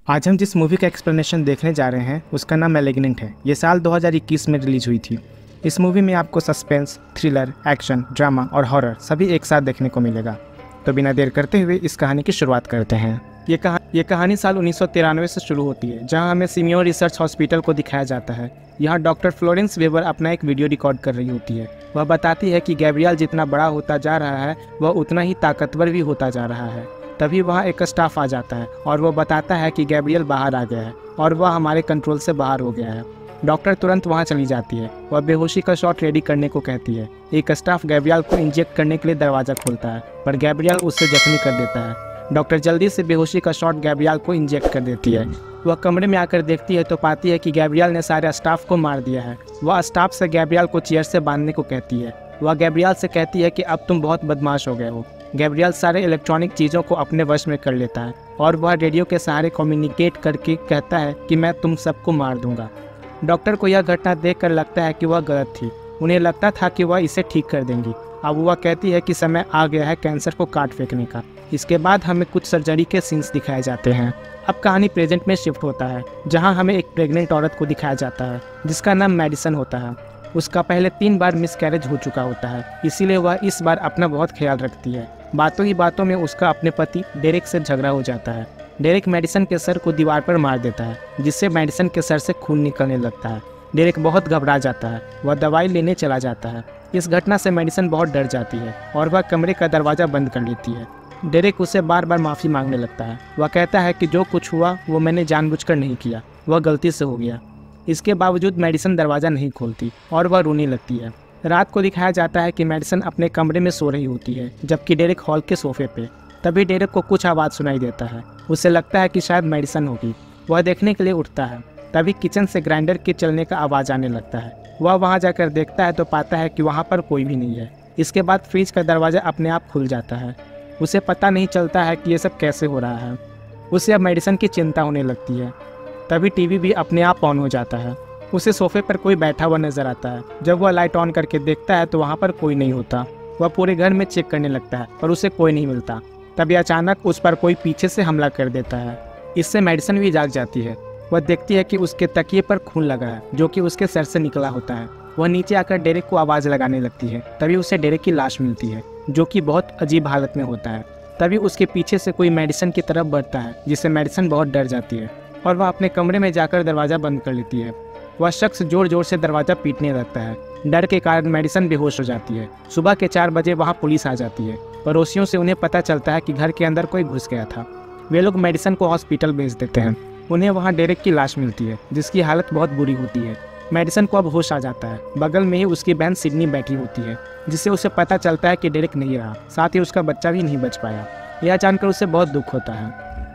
आज हम जिस मूवी का एक्सप्लेनेशन देखने जा रहे हैं उसका नाम मैलिग्नेंट है। ये साल 2021 में रिलीज हुई थी। इस मूवी में आपको सस्पेंस, थ्रिलर, एक्शन, ड्रामा और हॉरर सभी एक साथ देखने को मिलेगा। तो बिना देर करते हुए इस कहानी की शुरुआत करते हैं। ये कहानी साल 1993 से शुरू होती है, जहां हमें सिमियोन रिसर्च हॉस्पिटल को दिखाया जाता है। यहाँ डॉक्टर फ्लोरेंस वेबर अपना एक वीडियो रिकॉर्ड कर रही होती है। वह बताती है कि गैब्रियल जितना बड़ा होता जा रहा है वह उतना ही ताकतवर भी होता जा रहा है। तभी वहाँ एक स्टाफ आ जाता है और वो बताता है कि गैब्रियल बाहर आ गया है और वह हमारे कंट्रोल से बाहर हो गया है। डॉक्टर तुरंत वहाँ चली जाती है। वह बेहोशी का शॉट रेडी करने को कहती है। एक स्टाफ गैब्रियल को इंजेक्ट करने के लिए दरवाज़ा खोलता है, पर गैब्रियल उससे जख्मी कर देता है। डॉक्टर जल्दी से बेहोशी का शॉट गैब्रियल को इंजेक्ट कर देती है। वह कमरे में आकर देखती है तो पाती है कि गैब्रियल ने सारे स्टाफ को मार दिया है। वह स्टाफ से गैब्रियल को चेयर से बांधने को कहती है। वह गैब्रियल से कहती है कि अब तुम बहुत बदमाश हो गए हो। गैब्रियल सारे इलेक्ट्रॉनिक चीज़ों को अपने वश में कर लेता है और वह रेडियो के सहारे कम्युनिकेट करके कहता है कि मैं तुम सबको मार दूंगा। डॉक्टर को यह घटना देखकर लगता है कि वह गलत थी। उन्हें लगता था कि वह इसे ठीक कर देंगी। अब वह कहती है कि समय आ गया है कैंसर को काट फेंकने का। इसके बाद हमें कुछ सर्जरी के सीन्स दिखाए जाते हैं। अब कहानी प्रेजेंट में शिफ्ट होता है, जहां हमें एक प्रेग्नेंट औरत को दिखाया जाता है जिसका नाम मेडिसन होता है। उसका पहले 3 बार मिसकैरेज हो चुका होता है, इसीलिए वह इस बार अपना बहुत ख्याल रखती है। बातों ही बातों में उसका अपने पति डेरेक से झगड़ा हो जाता है। डेरेक मेडिसन के सर को दीवार पर मार देता है, जिससे मेडिसन के सर से खून निकलने लगता है। डेरेक बहुत घबरा जाता है। वह दवाई लेने चला जाता है। इस घटना से मेडिसन बहुत डर जाती है और वह कमरे का दरवाज़ा बंद कर लेती है। डेरेक उससे बार बार माफ़ी मांगने लगता है। वह कहता है कि जो कुछ हुआ वो मैंने जानबूझकर नहीं किया, वह गलती से हो गया। इसके बावजूद मेडिसन दरवाज़ा नहीं खोलती और वह रोने लगती है। रात को दिखाया जाता है कि मेडिसन अपने कमरे में सो रही होती है, जबकि डेरेक हॉल के सोफे पे। तभी डेरेक को कुछ आवाज़ सुनाई देता है। उसे लगता है कि शायद मेडिसन होगी। वह देखने के लिए उठता है। तभी किचन से ग्राइंडर के चलने का आवाज़ आने लगता है। वह वहाँ जाकर देखता है तो पाता है कि वहाँ पर कोई भी नहीं है। इसके बाद फ्रिज का दरवाज़ा अपने आप खुल जाता है। उसे पता नहीं चलता है कि ये सब कैसे हो रहा है। उसे अब मेडिसन की चिंता होने लगती है। तभी टीवी भी अपने आप ऑन हो जाता है। उसे सोफे पर कोई बैठा हुआ नजर आता है। जब वह लाइट ऑन करके देखता है तो वहाँ पर कोई नहीं होता। वह पूरे घर में चेक करने लगता है पर उसे कोई नहीं मिलता। तभी अचानक उस पर कोई पीछे से हमला कर देता है। इससे मेडिसन भी जाग जाती है। वह देखती है कि उसके तकिए पर खून लगा है, जो कि उसके सर से निकला होता है। वह नीचे आकर डेरेक को आवाज़ लगाने लगती है। तभी उसे डेरेक की लाश मिलती है, जो कि बहुत अजीब हालत में होता है। तभी उसके पीछे से कोई मेडिसन की तरफ बढ़ता है, जिससे मेडिसन बहुत डर जाती है और वह अपने कमरे में जाकर दरवाज़ा बंद कर लेती है। वह शख्स जोर जोर से दरवाज़ा पीटने लगता है। डर के कारण मेडिसन बेहोश हो जाती है। सुबह के 4 बजे वहाँ पुलिस आ जाती है। पड़ोसियों से उन्हें पता चलता है कि घर के अंदर कोई घुस गया था। वे लोग मेडिसन को हॉस्पिटल भेज देते हैं। उन्हें वहाँ डेरेक की लाश मिलती है, जिसकी हालत बहुत बुरी होती है। मेडिसन को अब होश आ जाता है। बगल में ही उसकी बहन सिडनी बैठी होती है, जिससे उसे पता चलता है कि डेरेक नहीं रहा, साथ ही उसका बच्चा भी नहीं बच पाया। यह जानकर उसे बहुत दुख होता है।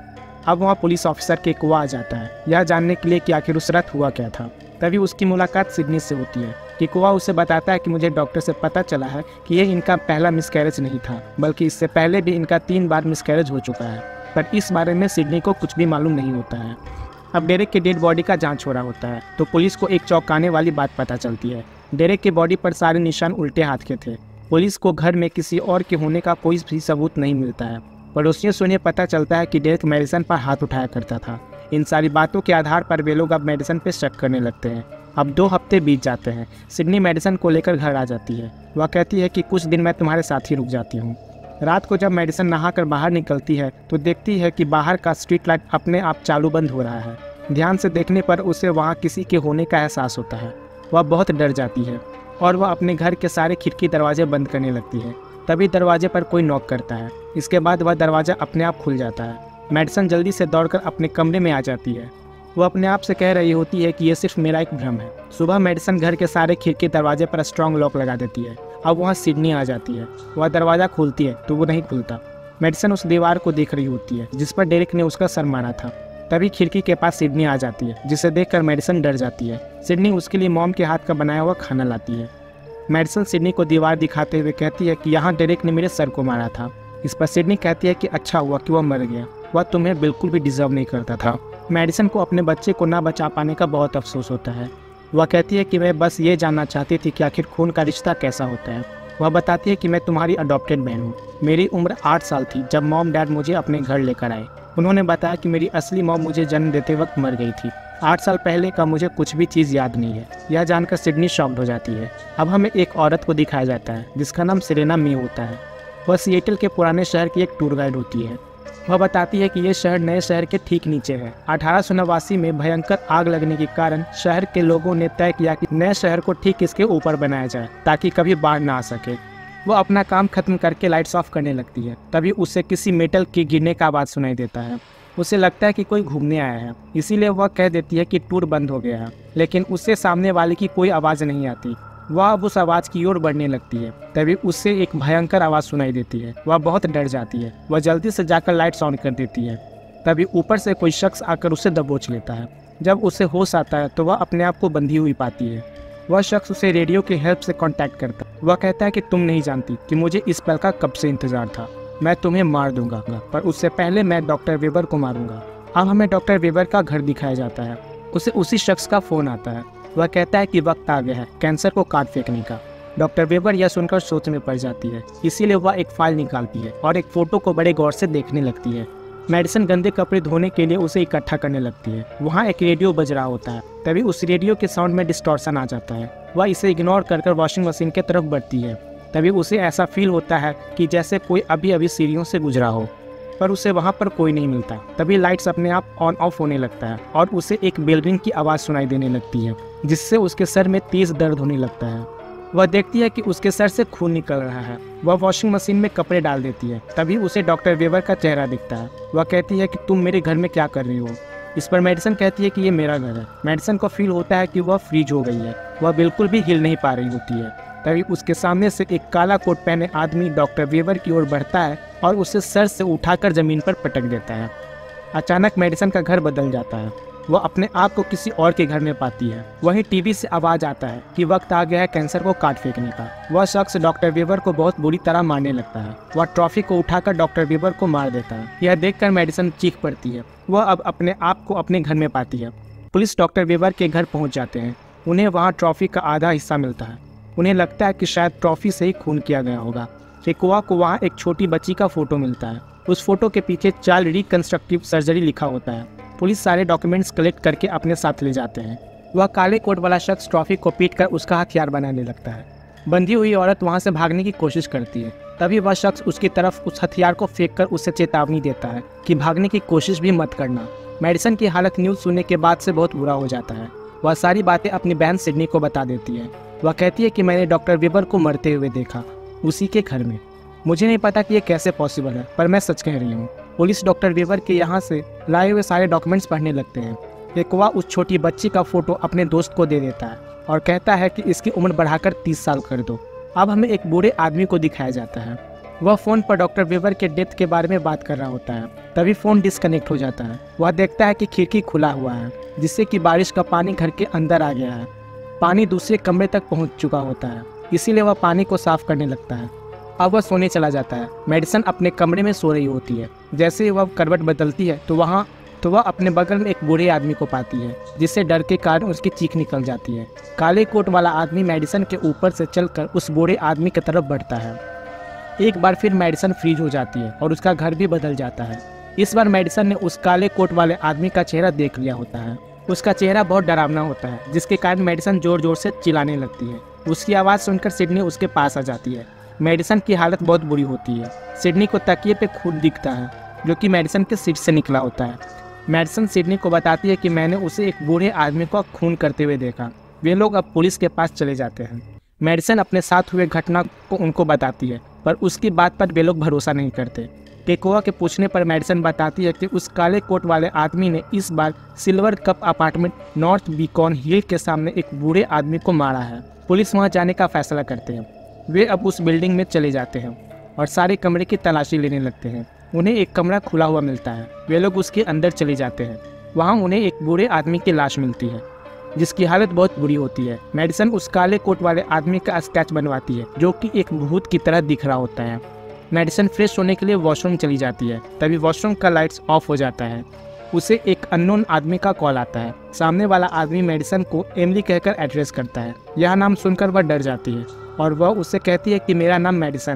अब वहाँ पुलिस ऑफिसर के कुआ आ जाता है, यह जानने के लिए कि आखिर उस रात हुआ क्या था। तभी उसकी मुलाकात सिडनी से होती है। कि कुआ उसे बताता है कि मुझे डॉक्टर से पता चला है कि ये इनका पहला मिसकैरेज नहीं था, बल्कि इससे पहले भी इनका 3 बार मिसकैरेज हो चुका है। पर इस बारे में सिडनी को कुछ भी मालूम नहीं होता है। अब डेरेक के डेड बॉडी का जांच हो रहा होता है तो पुलिस को एक चौंकाने वाली बात पता चलती है। डेरेक के बॉडी पर सारे निशान उल्टे हाथ के थे। पुलिस को घर में किसी और के होने का कोई भी सबूत नहीं मिलता है। पड़ोसियों से उन्हें पता चलता है कि डेरेक मेडिसन पर हाथ उठाया करता था। इन सारी बातों के आधार पर वे लोग अब मेडिसन पर शक करने लगते हैं। अब 2 हफ्ते बीत जाते हैं। सिडनी मेडिसन को लेकर घर आ जाती है। वह कहती है कि कुछ दिन मैं तुम्हारे साथ ही रुक जाती हूँ। रात को जब मेडिसन नहाकर बाहर निकलती है तो देखती है कि बाहर का स्ट्रीट लाइट अपने आप चालू बंद हो रहा है। ध्यान से देखने पर उसे वहाँ किसी के होने का एहसास होता है। वह बहुत डर जाती है और वह अपने घर के सारे खिड़की दरवाजे बंद करने लगती है। तभी दरवाजे पर कोई नॉक करता है। इसके बाद वह दरवाज़ा अपने आप खुल जाता है। मेडिसन जल्दी से दौड़कर अपने कमरे में आ जाती है। वह अपने आप से कह रही होती है कि यह सिर्फ मेरा एक भ्रम है। सुबह मेडिसन घर के सारे खिड़की दरवाजे पर स्ट्रॉन्ग लॉक लगा देती है। अब वहाँ सिडनी आ जाती है। वह दरवाज़ा खोलती है तो वो नहीं खुलता। मेडिसन उस दीवार को देख रही होती है जिस पर डेरेक ने उसका सर मारा था। तभी खिड़की के पास सिडनी आ जाती है, जिसे देखकर मेडिसन डर जाती है। सिडनी उसके लिए मॉम के हाथ का बनाया हुआ खाना लाती है। मेडिसन सिडनी को दीवार दिखाते हुए कहती है कि यहाँ डेरेक ने मेरे सर को मारा था। इस पर सिडनी कहती है कि अच्छा हुआ कि वह मर गया, वह तुम्हें बिल्कुल भी डिजर्व नहीं करता था। मेडिसन को अपने बच्चे को ना बचा पाने का बहुत अफसोस होता है। वह कहती है कि मैं बस ये जानना चाहती थी कि आखिर खून का रिश्ता कैसा होता है। वह बताती है कि मैं तुम्हारी अडॉप्टेड बहन हूँ। मेरी उम्र 8 साल थी जब मॉम डैड मुझे अपने घर लेकर आए। उन्होंने बताया कि मेरी असली मॉम मुझे जन्म देते वक्त मर गई थी। 8 साल पहले का मुझे कुछ भी चीज़ याद नहीं है। यह जानकर सिडनी शॉक्ड हो जाती है। अब हमें एक औरत को दिखाया जाता है जिसका नाम सेरेना मी होता है। वह सिएटल के पुराने शहर की एक टूर गाइड होती है। वह बताती है कि यह शहर नए शहर के ठीक नीचे है। 1889 में भयंकर आग लगने के कारण शहर के लोगों ने तय किया कि नए शहर को ठीक इसके ऊपर बनाया जाए ताकि कभी बाढ़ ना आ सके। वो अपना काम खत्म करके लाइट्स ऑफ करने लगती है। तभी उसे किसी मेटल के गिरने का आवाज़ सुनाई देता है। उसे लगता है कि कोई घूमने आया है, इसीलिए वह कह देती है कि टूर बंद हो गया है, लेकिन उससे सामने वाले की कोई आवाज़ नहीं आती। वह अब उस आवाज़ की ओर बढ़ने लगती है। तभी उससे एक भयंकर आवाज़ सुनाई देती है। वह बहुत डर जाती है। वह जल्दी से जाकर लाइट्स ऑन कर देती है। तभी ऊपर से कोई शख्स आकर उसे दबोच लेता है। जब उसे होश आता है तो वह अपने आप को बंधी हुई पाती है। वह शख्स उसे रेडियो की हेल्प से कांटेक्ट करता है। वह कहता है कि तुम नहीं जानती कि मुझे इस पल का कब से इंतजार था। मैं तुम्हें मार दूंगा, पर उससे पहले मैं डॉक्टर वेबर को मारूंगा। अब हमें डॉक्टर वेबर का घर दिखाया जाता है। उसे उसी शख्स का फ़ोन आता है। वह कहता है कि वक्त आ गया है कैंसर को काट फेंकने का। डॉक्टर वेबर यह सुनकर सोच में पड़ जाती है, इसीलिए वह एक फाइल निकालती है और एक फ़ोटो को बड़े गौर से देखने लगती है। मेडिसन गंदे कपड़े धोने के लिए उसे इकट्ठा करने लगती है। वहाँ एक रेडियो बज रहा होता है। तभी उस रेडियो के साउंड में डिस्टॉर्शन आ जाता है। वह इसे इग्नोर कर वॉशिंग मशीन की तरफ बढ़ती है। तभी उसे ऐसा फील होता है कि जैसे कोई अभी अभी सीढ़ियों से गुजरा हो, पर उसे वहाँ पर कोई नहीं मिलता। तभी लाइट्स अपने आप ऑन ऑफ होने लगता है और उसे एक बेल रिंग की आवाज़ सुनाई देने लगती है, जिससे उसके सर में तेज़ दर्द होने लगता है। वह देखती है कि उसके सर से खून निकल रहा है। वह वॉशिंग मशीन में कपड़े डाल देती है। तभी उसे डॉक्टर वेबर का चेहरा दिखता है। वह कहती है कि तुम मेरे घर में क्या कर रही हो। इस पर मेडिसन कहती है कि ये मेरा घर है। मेडिसन को फील होता है कि वह फ्रीज हो गई है। वह बिल्कुल भी हिल नहीं पा रही होती है। तभी उसके सामने से एक काला कोट पहने आदमी डॉक्टर वेबर की ओर बढ़ता है और उसे सर से उठाकर ज़मीन पर पटक देता है। अचानक मेडिसन का घर बदल जाता है। वह अपने आप को किसी और के घर में पाती है। वहीं टीवी से आवाज़ आता है कि वक्त आ गया है कैंसर को काट फेंकने का। वह शख्स डॉक्टर वेबर को बहुत बुरी तरह मारने लगता है। वह ट्रॉफी को उठाकर डॉक्टर वेबर को मार देता है। यह देखकर मेडिसन चीख पड़ती है। वह अब अपने आप को अपने घर में पाती है। पुलिस डॉक्टर वेबर के घर पहुँच जाते हैं। उन्हें वहाँ ट्रॉफी का आधा हिस्सा मिलता है। उन्हें लगता है कि शायद ट्रॉफी से ही खून किया गया होगा। रिकोआ को वहाँ एक छोटी बच्ची का फोटो मिलता है। उस फोटो के पीछे चाइल्ड रिकंस्ट्रक्टिव सर्जरी लिखा होता है। पुलिस सारे डॉक्यूमेंट्स कलेक्ट करके अपने साथ ले जाते हैं। वह काले कोट वाला शख्स ट्रॉफी को पीटकर उसका हथियार बनाने लगता है। बंधी हुई औरत वहाँ से भागने की कोशिश करती है। तभी वह शख्स उसकी तरफ उस हथियार को फेंककर उसे चेतावनी देता है कि भागने की कोशिश भी मत करना। मेडिसन की हालत न्यूज़ सुनने के बाद से बहुत बुरा हो जाता है। वह सारी बातें अपनी बहन सिडनी को बता देती है। वह कहती है कि मैंने डॉक्टर वेबर को मरते हुए देखा, उसी के घर में। मुझे नहीं पता कि ये कैसे पॉसिबल है, पर मैं सच कह रही हूँ। पुलिस डॉक्टर वेबर के यहाँ से लाए हुए सारे डॉक्यूमेंट्स पढ़ने लगते हैं। रिकोआ उस छोटी बच्ची का फोटो अपने दोस्त को दे देता है और कहता है कि इसकी उम्र बढ़ाकर 30 साल कर दो। अब हमें एक बूढ़े आदमी को दिखाया जाता है। वह फ़ोन पर डॉक्टर वेबर के डेथ के बारे में बात कर रहा होता है। तभी फ़ोन डिस्कनेक्ट हो जाता है। वह देखता है कि खिड़की खुला हुआ है, जिससे कि बारिश का पानी घर के अंदर आ गया है। पानी दूसरे कमरे तक पहुंच चुका होता है, इसीलिए वह पानी को साफ करने लगता है। अब वह सोने चला जाता है। मेडिसन अपने कमरे में सो रही होती है। जैसे ही वह करवट बदलती है तो वह अपने बगल में एक बूढ़े आदमी को पाती है, जिससे डर के कारण उसकी चीख निकल जाती है। काले कोट वाला आदमी मेडिसन के ऊपर से चलकर उस बूढ़े आदमी की तरफ बढ़ता है। एक बार फिर मेडिसन फ्रीज हो जाती है और उसका घर भी बदल जाता है। इस बार मेडिसन ने उस काले कोट वाले आदमी का चेहरा देख लिया होता है। उसका चेहरा बहुत डरावना होता है, जिसके कारण मेडिसन जोर जोर से चिल्लाने लगती है। उसकी आवाज़ सुनकर सिडनी उसके पास आ जाती है। मेडिसन की हालत बहुत बुरी होती है। सिडनी को तकिए पे खून दिखता है, जो कि मेडिसन के सिर से निकला होता है। मेडिसन सिडनी को बताती है कि मैंने उसे एक बूढ़े आदमी को खून करते हुए देखा। वे लोग अब पुलिस के पास चले जाते हैं। मेडिसन अपने साथ हुए घटना को उनको बताती है, पर उसकी बात पर वे लोग भरोसा नहीं करते। रिकोआ के पूछने पर मेडिसन बताती है कि उस काले कोट वाले आदमी ने इस बार Silver Cup Apartment North Beacon Hill के सामने एक बूढ़े आदमी को मारा है। पुलिस वहां जाने का फैसला करते हैं। वे अब उस बिल्डिंग में चले जाते हैं और सारे कमरे की तलाशी लेने लगते हैं। उन्हें एक कमरा खुला हुआ मिलता है। वे लोग उसके अंदर चले जाते हैं। वहाँ उन्हें एक बूढ़े आदमी की लाश मिलती है, जिसकी हालत बहुत बुरी होती है। मेडिसन उस काले कोट वाले आदमी का स्केच बनवाती है, जो कि एक भूत की तरह दिख रहा होता है। मेडिसन फ्रेश होने के लिए वॉशरूम चली जाती है। तभी वॉशरूम का लाइट्स ऑफ हो जाता है। उसे एक अननोन आदमी का कॉल आता है। सामने वाला आदमी मेडिसन को एमिली कहकर एड्रेस करता है। यह नाम सुनकर वह डर जाती है और वह उससे कहती है कि मेरा नाम मेडिसन है।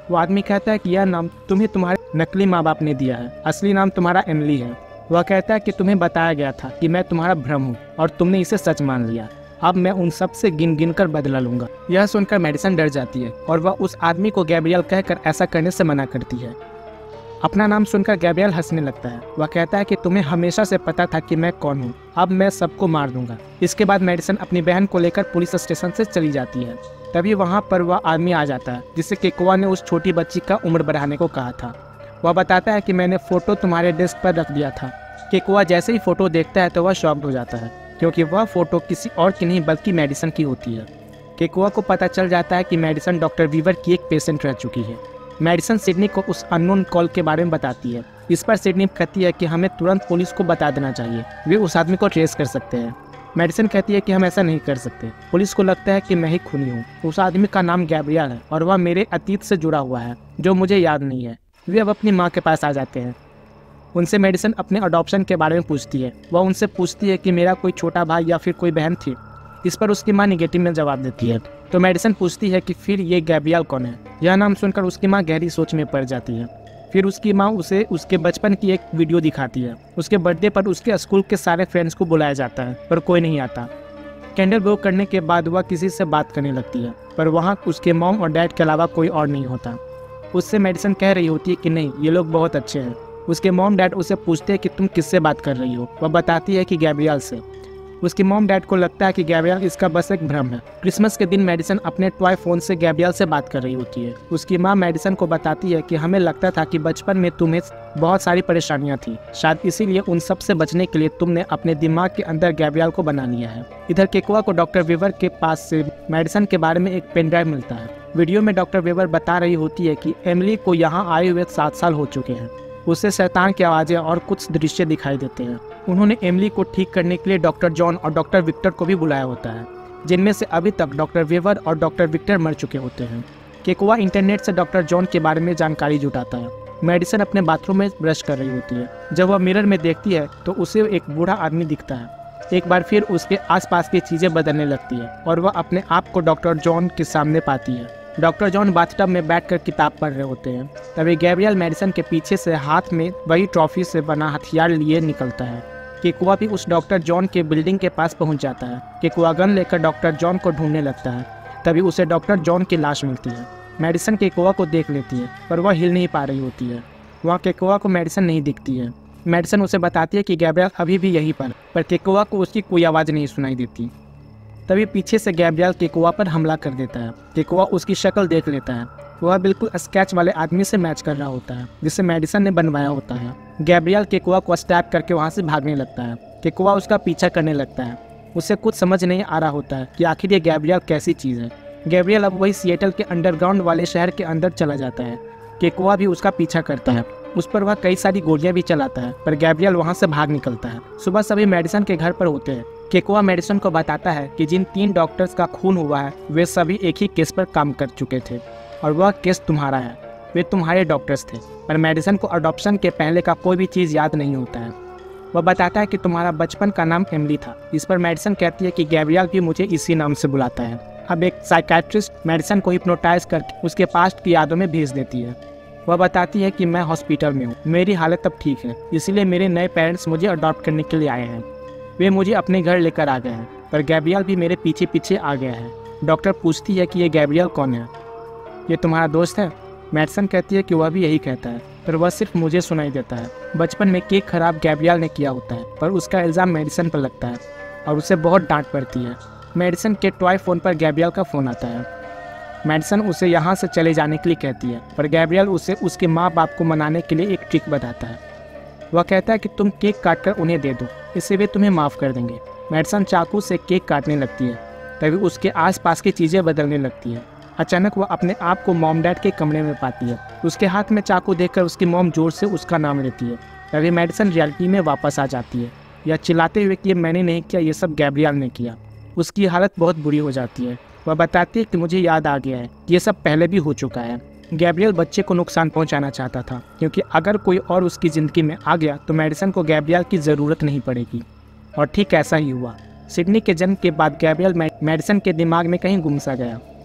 वो आदमी कहता है कि यह नाम तुम्हें तुम्हारे नकली माँ बाप ने दिया है, असली नाम तुम्हारा एमिली है। वह कहता है कि तुम्हें बताया गया था कि मैं तुम्हारा भ्रम हूँ और तुमने इसे सच मान लिया। अब मैं उन सब से गिन कर बदला लूंगा। यह सुनकर मेडिसन डर जाती है और वह उस आदमी को गैब्रियल कहकर ऐसा करने से मना करती है। अपना नाम सुनकर गैब्रियल हंसने लगता है। वह कहता है कि तुम्हें हमेशा से पता था कि मैं कौन हूँ, अब मैं सबको मार दूंगा। इसके बाद मेडिसन अपनी बहन को लेकर पुलिस स्टेशन से चली जाती है। तभी वहाँ पर वह आदमी आ जाता है जिससे केकुआ ने उस छोटी बच्ची का उम्र बढ़ाने को कहा था। वह बताता है कि मैंने फ़ोटो तुम्हारे डेस्क पर रख दिया था। केकुआ जैसे ही फ़ोटो देखता है तो वह शॉक्ड हो जाता है क्योंकि वह फ़ोटो किसी और की नहीं बल्कि मेडिसन की होती है। केकुआ को पता चल जाता है कि मेडिसन डॉक्टर वीवर की एक पेशेंट रह चुकी है। मेडिसन सिडनी को उस अननोन कॉल के बारे में बताती है। इस पर सिडनी कहती है कि हमें तुरंत पुलिस को बता देना चाहिए, वे उस आदमी को ट्रेस कर सकते हैं। मेडिसन कहती है कि हम ऐसा नहीं कर सकते, पुलिस को लगता है कि मैं ही खूनी हूँ। उस आदमी का नाम गैब्रियल है और वह मेरे अतीत से जुड़ा हुआ है जो मुझे याद नहीं है। वे अब अपनी माँ के पास आ जाते हैं। उनसे मेडिसन अपने अडॉप्शन के बारे में पूछती है। वह उनसे पूछती है कि मेरा कोई छोटा भाई या फिर कोई बहन थी। इस पर उसकी माँ निगेटिव में जवाब देती है। तो मेडिसन पूछती है कि फिर ये गैब्रियल कौन है। यह नाम सुनकर उसकी माँ गहरी सोच में पड़ जाती है। फिर उसकी माँ उसे उसके बचपन की एक वीडियो दिखाती है। उसके बर्थडे पर उसके स्कूल के सारे फ्रेंड्स को बुलाया जाता है पर कोई नहीं आता। कैंडल ब्लो करने के बाद वह किसी से बात करने लगती है पर वहाँ उसके मॉम और डैड के अलावा कोई और नहीं होता। उससे मेडिसन कह रही होती है कि नहीं, ये लोग बहुत अच्छे हैं। उसके मॉम डैड उसे पूछते हैं कि तुम किससे बात कर रही हो। वह बताती है कि गैब्रियल से। उसके मॉम डैड को लगता है कि गैब्रियल इसका बस एक भ्रम है। क्रिसमस के दिन मेडिसन अपने टॉय फोन से गैब्रियल से बात कर रही होती है। उसकी माँ मेडिसन को बताती है कि हमें लगता था कि बचपन में तुम्हें बहुत सारी परेशानियां थी, शायद इसीलिए उन सब से बचने के लिए तुमने अपने दिमाग के अंदर गैब्रियल को बना लिया है। इधर केकुआ को डॉक्टर वीवर के पास से मेडिसन के बारे में एक पेन ड्राइव मिलता है। वीडियो में डॉक्टर वीवर बता रही होती है कि एमिली को यहाँ आए हुए 7 साल हो चुके हैं। उसे शैतान की आवाज़ें और कुछ दृश्य दिखाई देते हैं। उन्होंने एमिली को ठीक करने के लिए डॉक्टर जॉन और डॉक्टर विक्टर को भी बुलाया होता है, जिनमें से अभी तक डॉक्टर वीवर और डॉक्टर विक्टर मर चुके होते हैं। केकुआ इंटरनेट से डॉक्टर जॉन के बारे में जानकारी जुटाता है। मेडिसन अपने बाथरूम में ब्रश कर रही होती है। जब वह मिरर में देखती है तो उसे एक बूढ़ा आदमी दिखता है। एक बार फिर उसके आसपास की चीज़ें बदलने लगती है और वह अपने आप को डॉक्टर जॉन के सामने पाती है। डॉक्टर जॉन बाथटब में बैठकर किताब पढ़ रहे होते हैं। तभी गैब्रियल मेडिसन के पीछे से हाथ में वही ट्रॉफी से बना हथियार लिए निकलता है। केकुआ भी उस डॉक्टर जॉन के बिल्डिंग के पास पहुंच जाता है। केकुआ गन लेकर डॉक्टर जॉन को ढूंढने लगता है। तभी उसे डॉक्टर जॉन की लाश मिलती है। मेडिसन केकुआ को देख लेती है पर वह हिल नहीं पा रही होती है। वहाँ केकुआ को मेडिसन नहीं दिखती है। मेडिसन उसे बताती है कि गैब्रियल अभी भी यहीं पर केकुआ को उसकी कोई आवाज़ नहीं सुनाई देती। तभी पीछे से गैब्रियल केकुआ पर हमला कर देता है। केकुआ उसकी शक्ल देख लेता है। वह बिल्कुल स्केच वाले आदमी से मैच कर रहा होता है जिसे मेडिसन ने बनवाया होता है। गैब्रियल केकुआ को स्टैप करके वहाँ से भागने लगता है। केकुआ उसका पीछा करने लगता है। उसे कुछ समझ नहीं आ रहा होता है कि आखिर ये गैब्रियल कैसी चीज़ है। गैब्रियल अब वही सिएटल के अंडरग्राउंड वाले शहर के अंदर चला जाता है। केकुआ भी उसका पीछा करता है। उस पर वह कई सारी गोलियां भी चलाता है पर गैब्रियल वहां से भाग निकलता है। सुबह सभी मेडिसन के घर पर होते हैं। केकुआ मेडिसन को बताता है कि जिन 3 डॉक्टर्स का खून हुआ है वे सभी एक ही केस पर काम कर चुके थे और वह केस तुम्हारा है। वे तुम्हारे डॉक्टर्स थे। पर मेडिसन को अडॉप्शन के पहले का कोई भी चीज़ याद नहीं होता है। वह बताता है कि तुम्हारा बचपन का नाम एमिली था। इस पर मेडिसन कहती है कि गैब्रियल भी मुझे इसी नाम से बुलाता है। अब एक साइकेट्रिस्ट मेडिसन को हिप्नोटाइज करके उसके पास्ट की यादों में भेज देती है। वह बताती है कि मैं हॉस्पिटल में हूँ, मेरी हालत अब ठीक है, इसलिए मेरे नए पेरेंट्स मुझे अडॉप्ट करने के लिए आए हैं। वे मुझे अपने घर लेकर आ गए हैं पर गैब्रियल भी मेरे पीछे पीछे आ गया है। डॉक्टर पूछती है कि ये गैब्रियल कौन है, ये तुम्हारा दोस्त है। मेडिसन कहती है कि वह भी यही कहता है पर वह सिर्फ मुझे सुनाई देता है। बचपन में केक खराब गैब्रियल ने किया होता है पर उसका इल्ज़ाम मेडिसन पर लगता है और उसे बहुत डांट पड़ती है। मेडिसन के टॉय फ़ोन पर गैब्रियल का फ़ोन आता है। मेडिसन उसे यहाँ से चले जाने के लिए कहती है पर गैब्रियल उसे उसके माँ बाप को मनाने के लिए एक ट्रिक बताता है। वह कहता है कि तुम केक काटकर उन्हें दे दो, इससे वे तुम्हें माफ़ कर देंगे। मेडिसन चाकू से केक काटने लगती है। तभी उसके आसपास की चीज़ें बदलने लगती हैं। अचानक वह अपने आप को मॉम डैड के कमरे में पाती है। उसके हाथ में चाकू देखकर उसकी मॉम जोर से उसका नाम लेती है। तभी मेडिसन रियलिटी में वापस आ जाती है, यह चिल्लाते हुए कि मैंने नहीं किया, ये सब गैब्रियल ने किया। उसकी हालत बहुत बुरी हो जाती है। वह बताती है कि मुझे याद आ गया है, ये सब पहले भी हो चुका है। गैब्रियल बच्चे को नुकसान पहुंचाना चाहता था क्योंकि अगर कोई और उसकी ज़िंदगी में आ गया तो मेडिसन को गैब्रियल की ज़रूरत नहीं पड़ेगी। और ठीक ऐसा ही हुआ। सिडनी के जन्म के बाद गैब्रियल मेडिसन के दिमाग में कहीं गुम सा गया।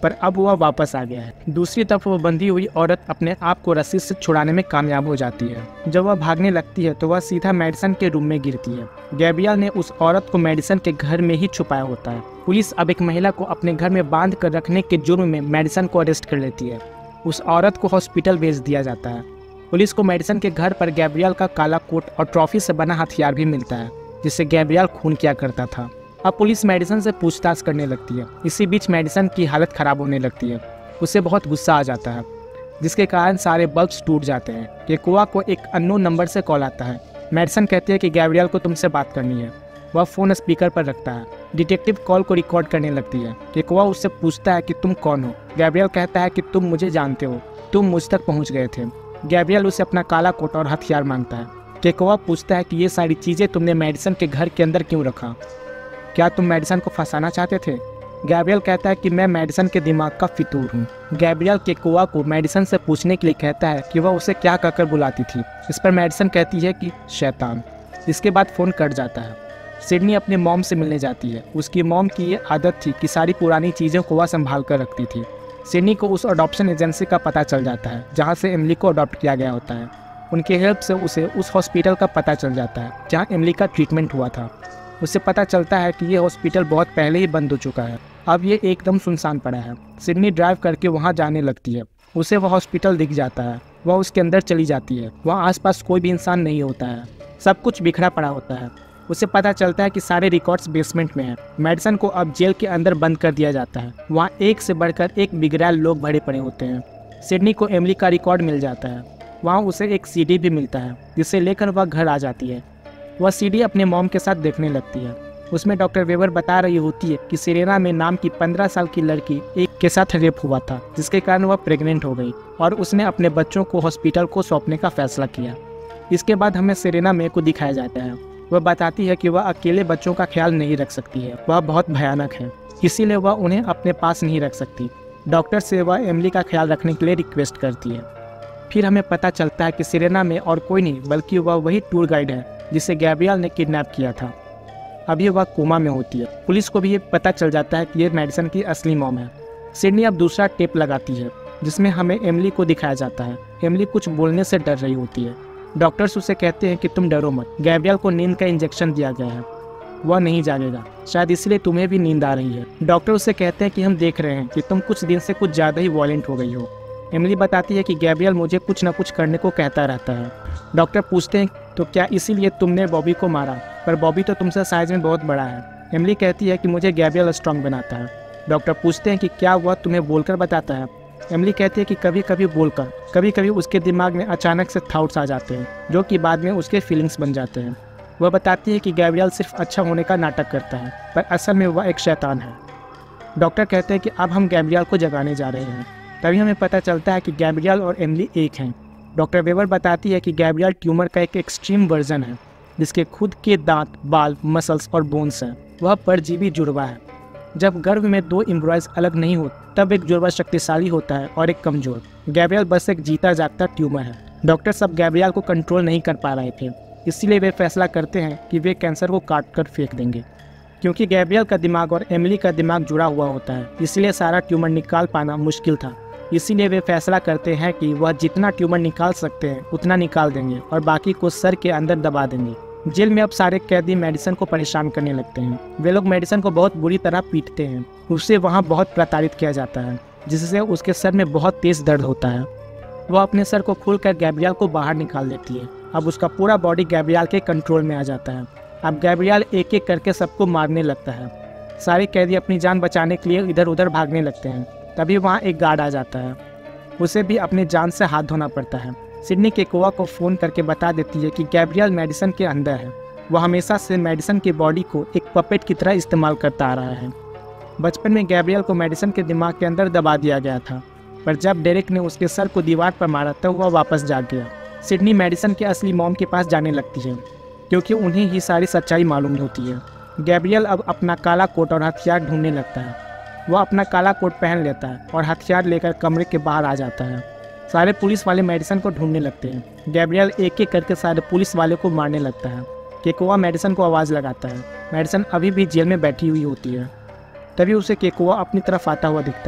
पर अब वह वापस आ गया है। दूसरी तरफ वो बंधी हुई औरत अपने आप को रस्सी से छुड़ाने में कामयाब हो जाती है। जब वह भागने लगती है तो वह सीधा मेडिसन के रूम में गिरती है। गैब्रियल ने उस औरत को मेडिसन के घर में ही छुपाया होता है। पुलिस अब एक महिला को अपने घर में बांध कर रखने के जुर्म में मेडिसन को अरेस्ट कर लेती है। उस औरत को हॉस्पिटल भेज दिया जाता है। पुलिस को मेडिसन के घर पर गैब्रियल का काला कोट और ट्रॉफी से बना हथियार भी मिलता है, जिससे गैब्रियल खून किया करता था। अब पुलिस मेडिसन से पूछताछ करने लगती है। इसी बीच मेडिसन की हालत खराब होने लगती है। उसे बहुत गुस्सा आ जाता है, जिसके कारण सारे बल्ब्स टूट जाते हैं। केकोआ को एक अननोन नंबर से कॉल आता है। मेडिसन कहती है कि गैब्रियल को तुमसे बात करनी है। वह फ़ोन स्पीकर पर रखता है। डिटेक्टिव कॉल को रिकॉर्ड करने लगती है। केकोआ उससे पूछता है कि तुम कौन हो। गैब्रियल कहता है कि तुम मुझे जानते हो, तुम मुझ तक पहुँच गए थे। गैब्रियल उसे अपना काला कोट और हथियार मांगता है। केकोआ पूछता है कि ये सारी चीज़ें तुमने मेडिसन के घर के अंदर क्यों रखा? क्या तुम मेडिसन को फंसाना चाहते थे? गैब्रियल कहता है कि मैं मेडिसन के दिमाग का फितूर हूँ। गैब्रियल केकोआ को मेडिसन से पूछने के लिए कहता है कि वह उसे क्या कहकर बुलाती थी। इस पर मेडिसन कहती है कि शैतान। इसके बाद फ़ोन कट जाता है। सिडनी अपने मॉम से मिलने जाती है। उसकी मॉम की ये आदत थी कि सारी पुरानी चीज़ों को वह संभाल कर रखती थी। सिडनी को उस अडॉप्शन एजेंसी का पता चल जाता है जहाँ से एमिली को अडॉप्ट किया गया होता है। उनके हेल्प से उसे उस हॉस्पिटल का पता चल जाता है जहाँ एमिली का ट्रीटमेंट हुआ था। उसे पता चलता है कि ये हॉस्पिटल बहुत पहले ही बंद हो चुका है। अब ये एकदम सुनसान पड़ा है। सिडनी ड्राइव करके वहाँ जाने लगती है। उसे वह हॉस्पिटल दिख जाता है। वह उसके अंदर चली जाती है। वहाँ आसपास कोई भी इंसान नहीं होता है। सब कुछ बिखरा पड़ा होता है। उसे पता चलता है कि सारे रिकॉर्ड्स बेसमेंट में हैं। मेडिसन को अब जेल के अंदर बंद कर दिया जाता है। वहाँ एक से बढ़कर एक बिगड़ैल लोग भरे पड़े होते हैं। सिडनी को एमिली का रिकॉर्ड मिल जाता है। वहाँ उसे एक सीडी भी मिलता है, जिसे लेकर वह घर आ जाती है। वह सीडी अपने मॉम के साथ देखने लगती है। उसमें डॉक्टर वेबर बता रही होती है कि सेरेना में नाम की 15 साल की लड़की एक के साथ रेप हुआ था, जिसके कारण वह प्रेग्नेंट हो गई और उसने अपने बच्चों को हॉस्पिटल को सौंपने का फैसला किया। इसके बाद हमें सेरेना में को दिखाया जाता है। वह बताती है कि वह अकेले बच्चों का ख्याल नहीं रख सकती है। वह बहुत भयानक है, इसीलिए वह उन्हें अपने पास नहीं रख सकती। डॉक्टर से वह एमिली का ख्याल रखने के लिए रिक्वेस्ट करती है। फिर हमें पता चलता है कि सेरेना में और कोई नहीं बल्कि वह वही टूर गाइड है जिसे गैब्रियल ने किडनैप किया था। अभी वह कोमा में होती है। पुलिस को भी ये पता चल जाता है कि ये मेडिसन की असली मॉम है। सिडनी अब दूसरा टेप लगाती है, जिसमें हमें एमिली को दिखाया जाता है। एमिली कुछ बोलने से डर रही होती है। डॉक्टर्स उसे कहते हैं कि तुम डरो मत, गैब्रियल को नींद का इंजेक्शन दिया गया है, वह नहीं जागेगा, शायद इसलिए तुम्हें भी नींद आ रही है। डॉक्टर उसे कहते हैं कि हम देख रहे हैं कि तुम कुछ दिन से कुछ ज़्यादा ही वॉयलेंट हो गई हो। एमिली बताती है कि गैब्रियल मुझे कुछ न कुछ करने को कहता रहता है। डॉक्टर पूछते हैं तो क्या इसीलिए तुमने बॉबी को मारा? पर बॉबी तो तुमसे साइज में बहुत बड़ा है। एमिली कहती है कि मुझे गैब्रियल स्ट्रांग बनाता है। डॉक्टर पूछते हैं कि क्या वह तुम्हें बोलकर बताता है? एमिली कहती है कि कभी कभी बोलकर, कभी कभी उसके दिमाग में अचानक से थॉट्स आ जाते हैं जो कि बाद में उसके फीलिंग्स बन जाते हैं। वह बताती है कि गैब्रियल सिर्फ अच्छा होने का नाटक करता है, पर असल में वह एक शैतान है। डॉक्टर कहते हैं कि अब हम गैब्रियल को जगाने जा रहे हैं। तभी हमें पता चलता है कि गैब्रियल और एमिली एक हैं। डॉक्टर वेबर बताती है कि गैब्रियल ट्यूमर का एक एक्सट्रीम वर्जन है, जिसके खुद के दांत, बाल, मसल्स और बोन्स हैं। वह परजीवी जुड़वा है। जब गर्भ में दो एम्ब्रॉयज अलग नहीं होते तब एक जुड़वा शक्तिशाली होता है और एक कमजोर। गैब्रियल बस एक जीता जागता ट्यूमर है। डॉक्टर सब गैब्रियल को कंट्रोल नहीं कर पा रहे थे, इसलिए वे फैसला करते हैं कि वे कैंसर को काट कर फेंक देंगे। क्योंकि गैब्रियल का दिमाग और एमिली का दिमाग जुड़ा हुआ होता है, इसलिए सारा ट्यूमर निकाल पाना मुश्किल था। इसीलिए वे फैसला करते हैं कि वह जितना ट्यूमर निकाल सकते हैं उतना निकाल देंगे और बाकी को सर के अंदर दबा देंगे। जेल में अब सारे कैदी मेडिसन को परेशान करने लगते हैं। वे लोग मेडिसन को बहुत बुरी तरह पीटते हैं। उसे वहाँ बहुत प्रताड़ित किया जाता है, जिससे उसके सर में बहुत तेज दर्द होता है। वह अपने सर को खोलकर गैब्रियल को बाहर निकाल देती है। अब उसका पूरा बॉडी गैब्रियल के कंट्रोल में आ जाता है। अब गैब्रियल एक एक करके सबको मारने लगता है। सारे कैदी अपनी जान बचाने के लिए इधर उधर भागने लगते हैं। तभी वहाँ एक गार्ड आ जाता है। उसे भी अपनी जान से हाथ धोना पड़ता है। सिडनी केकोआ को फ़ोन करके बता देती है कि गैब्रियल मेडिसन के अंदर है। वह हमेशा से मेडिसन की बॉडी को एक पपेट की तरह इस्तेमाल करता आ रहा है। बचपन में गैब्रियल को मेडिसन के दिमाग के अंदर दबा दिया गया था, पर जब डेरेक ने उसके सर को दीवार पर मारा तब वह वापस जाग गया। सिडनी मेडिसन के असली मॉम के पास जाने लगती है, क्योंकि उन्हें ही सारी सच्चाई मालूम होती है। गैब्रियल अब अपना काला कोट और हथियार ढूंढने लगता है। वह अपना काला कोट पहन लेता है और हथियार लेकर कमरे के बाहर आ जाता है। सारे पुलिस वाले मेडिसन को ढूंढने लगते हैं। गैब्रियल एक एक करके सारे पुलिस वाले को मारने लगता है। केकोआ मेडिसन को आवाज़ लगाता है। मेडिसन अभी भी जेल में बैठी हुई होती है। तभी उसे केकोआ अपनी तरफ आता हुआ दिखता है।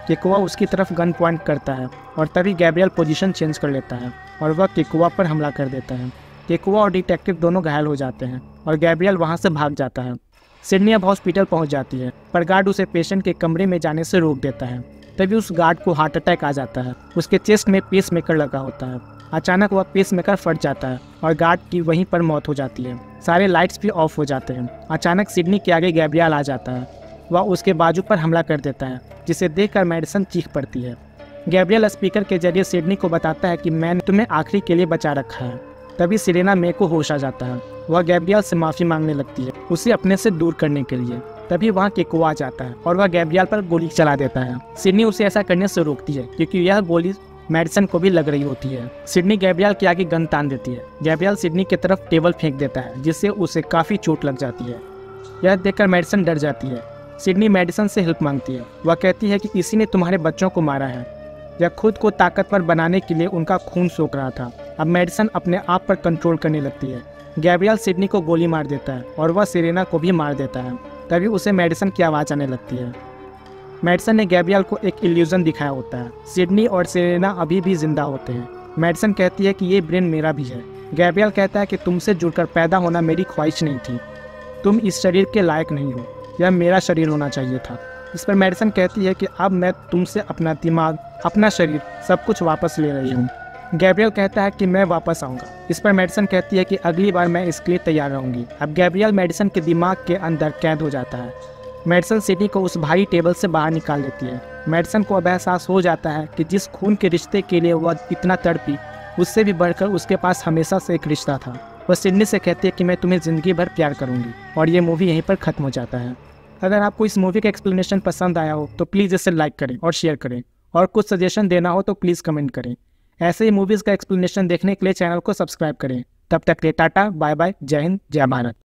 केकुआ उसकी तरफ गन पॉइंट करता है और तभी गैब्रियल पोजीशन चेंज कर लेता है और वह केकुआ पर हमला कर देता है। केकुआ और डिटेक्टिव दोनों घायल हो जाते हैं और गैब्रियल वहाँ से भाग जाता है। सिडनी अब हॉस्पिटल पहुँच जाती है, पर गार्ड उसे पेशेंट के कमरे में जाने से रोक देता है। तभी उस गार्ड को हार्ट अटैक आ जाता है। उसके चेस्ट में पेस मेकर लगा होता है। अचानक वह पेस मेकर फट जाता है और गार्ड की वहीं पर मौत हो जाती है। सारे लाइट्स भी ऑफ हो जाते हैं। अचानक सिडनी के आगे गैब्रियल आ जाता है। वह उसके बाजू पर हमला कर देता है, जिसे देखकर मैडिसन चीख पड़ती है। गैब्रियल स्पीकर के जरिए सिडनी को बताता है कि मैंने तुम्हें आखिरी के लिए बचा रखा है। तभी सिरेना मे को होश आ जाता है। वह गैब्रियल से माफ़ी मांगने लगती है, उसे अपने से दूर करने के लिए। तभी वहाँ केकुआ आ जाता है और वह गैब्रियल पर गोली चला देता है। सिडनी उसे ऐसा करने से रोकती है क्योंकि यह गोली मैडिसन को भी लग रही होती है। सिडनी गैब्रियल के आगे गन तान देती है। गैब्रियल सिडनी की तरफ टेबल फेंक देता है, जिससे उसे काफ़ी चोट लग जाती है। यह देखकर मैडिसन डर जाती है। सिडनी मैडिसन से हेल्प मांगती है। वह कहती है कि किसी ने तुम्हारे बच्चों को मारा है। यह खुद को ताकतवर बनाने के लिए उनका खून सोख रहा था। अब मैडिसन अपने आप पर कंट्रोल करने लगती है। गैब्रियल सिडनी को गोली मार देता है और वह सिरेना को भी मार देता है। तभी उसे मैडिसन की आवाज़ आने लगती है। मैडिसन ने गैब्रियल को एक इल्यूजन दिखाया होता है। सिडनी और सिरेना अभी भी जिंदा होते हैं। मैडिसन कहती है कि ये ब्रेन मेरा भी है। गैब्रियल कहता है कि तुमसे जुड़कर पैदा होना मेरी ख्वाहिश नहीं थी। तुम इस शरीर के लायक नहीं हो। यह मेरा शरीर होना चाहिए था। इस पर मैडिसन कहती है कि अब मैं तुमसे अपना दिमाग, अपना शरीर, सब कुछ वापस ले रही हूँ। गैब्रियल कहता है कि मैं वापस आऊँगा। इस पर मैडिसन कहती है कि अगली बार मैं इसके लिए तैयार रहूँगी। अब गैब्रियल मैडिसन के दिमाग के अंदर कैद हो जाता है। मैडिसन सिडनी को उस भारी टेबल से बाहर निकाल देती है। मैडिसन को अब एहसास हो जाता है कि जिस खून के रिश्ते के लिए वह इतना तड़पी, उससे भी बढ़कर उसके पास हमेशा से एक रिश्ता था। वह सिडनी से कहती है कि मैं तुम्हें ज़िंदगी भर प्यार करूँगी। और ये मूवी यहीं पर ख़त्म हो जाता है। अगर आपको इस मूवी का एक्सप्लेनेशन पसंद आया हो तो प्लीज़ इसे लाइक करें और शेयर करें, और कुछ सजेशन देना हो तो प्लीज़ कमेंट करें। ऐसे ही मूवीज़ का एक्सप्लेनेशन देखने के लिए चैनल को सब्सक्राइब करें। तब तक के लिए टाटा, बाय बाय, जय हिंद, जय भारत।